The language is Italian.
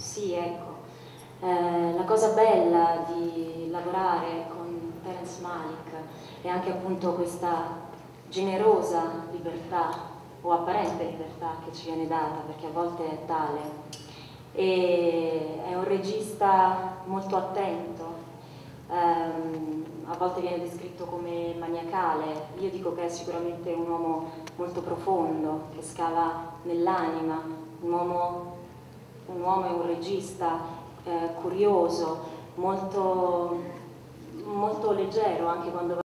Sì, ecco. La cosa bella di lavorare con Terence Malick è anche appunto questa generosa libertà o apparente libertà che ci viene data, perché a volte è tale. E è un regista molto attento, a volte viene descritto come maniacale. Io dico che è sicuramente un uomo molto profondo, che scava nell'anima, un uomo e un regista curioso, molto leggero anche quando